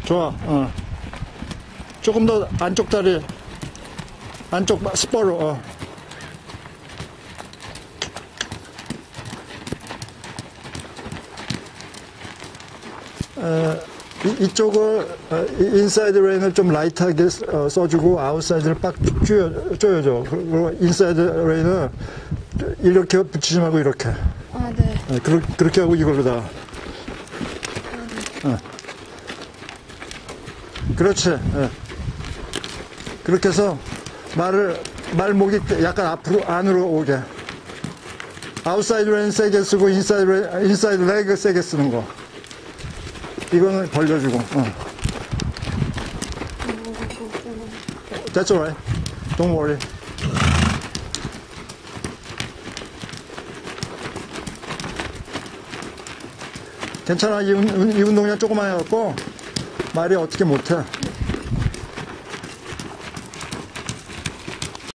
좋아. 조금 더 안쪽 다리, 안쪽 스퍼로. 이쪽을 인사이드 레인을 좀 라이트하게 써주고 아웃사이드를 빡 조여줘. 그리고 인사이드 레인을 이렇게 붙이지 말고 이렇게. 아, 네. 그렇게 하고 이걸로 다. 그렇지. 그렇게 해서 말목이 약간 앞으로 안으로 오게. 아웃사이드 레인 세게 쓰고 인사이드 레그 세게 쓰는 거. 이거는 벌려주고. That's alright. Don't worry. 괜찮아. 이 운동 그냥 조금만 해갖고 말이 어떻게 못해.